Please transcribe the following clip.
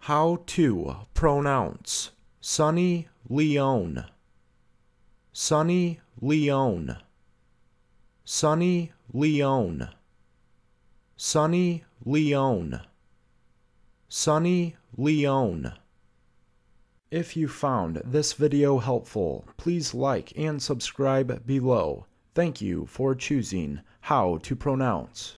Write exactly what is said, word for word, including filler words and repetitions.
How to pronounce Sunny Leone. Sunny Leone. Sunny Leone. Sunny Leone. Sunny Leone. If you found this video helpful, please like and subscribe below. Thank you for choosing How to Pronounce.